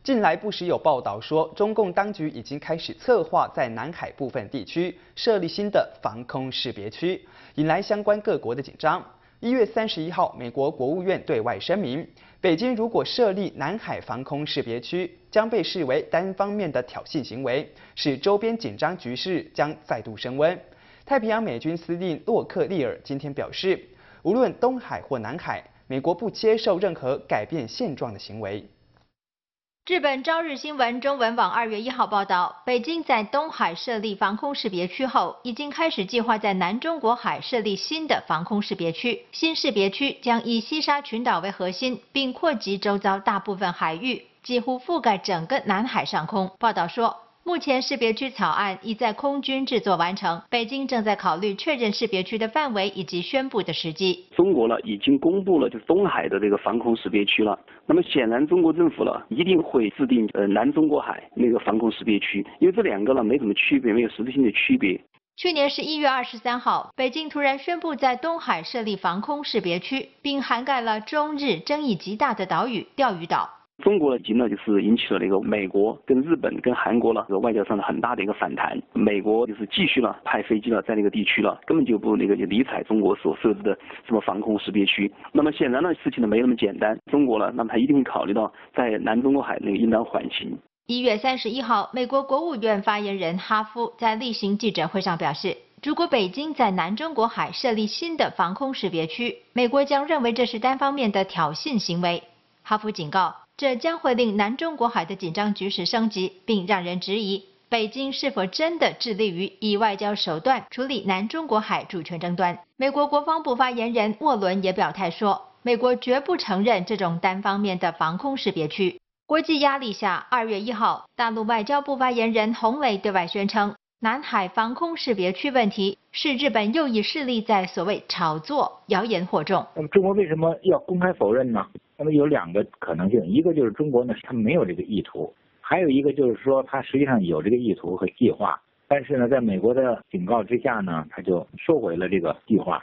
近来不时有报道说，中共当局已经开始策划在南海部分地区设立新的防空识别区，引来相关各国的紧张。1月31号，美国国务院对外声明，北京如果设立南海防空识别区，将被视为单方面的挑衅行为，使周边紧张局势将再度升温。太平洋美军司令洛克利尔今天表示，无论东海或南海，美国不接受任何改变现状的行为。 日本朝日新闻中文网2月1号报道，北京在东海设立防空识别区后，已经开始计划在南中国海设立新的防空识别区。新识别区将以西沙群岛为核心，并扩及周遭大部分海域，几乎覆盖整个南海上空。报道说，目前识别区草案已在空军制作完成，北京正在考虑确认识别区的范围以及宣布的时机。 中国呢已经公布了就是东海的这个防空识别区了。那么显然中国政府呢一定会制定南中国海那个防空识别区，因为这两个呢没什么区别，没有实质性的区别。 去年11月23号，北京突然宣布在东海设立防空识别区，并涵盖了中日争议极大的岛屿钓鱼岛。 中国已经呢就是引起了这个美国跟日本跟韩国呢这个外交上的很大的一个反弹。美国就是继续了派飞机了在那个地区了，根本就不理睬中国所设置的什么防空识别区。那么显然呢事情呢没那么简单，中国呢那么他一定会考虑到在南中国海那个应当缓刑。 1月31号，美国国务院发言人哈夫在例行记者会上表示，如果北京在南中国海设立新的防空识别区，美国将认为这是单方面的挑衅行为。哈夫警告，这将会令南中国海的紧张局势升级，并让人质疑北京是否真的致力于以外交手段处理南中国海主权争端。美国国防部发言人沃伦也表态说，美国绝不承认这种单方面的防空识别区。国际压力下，2月1号，大陆外交部发言人洪磊对外宣称，南海防空识别区问题是日本右翼势力在所谓炒作、谣言惑众。 那么中国为什么要公开否认呢？那么有2个可能性，一个就是中国呢，他没有这个意图；还有一个就是说，他实际上有这个意图和计划，但是呢，在美国的警告之下呢，他就收回了这个计划。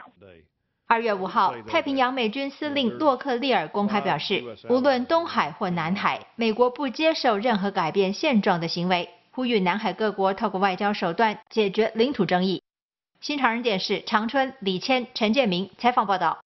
2月5号，太平洋美军司令洛克利尔公开表示，无论东海或南海，美国不接受任何改变现状的行为，呼吁南海各国透过外交手段解决领土争议。新唐人电视长春、李谦、陈建明采访报道。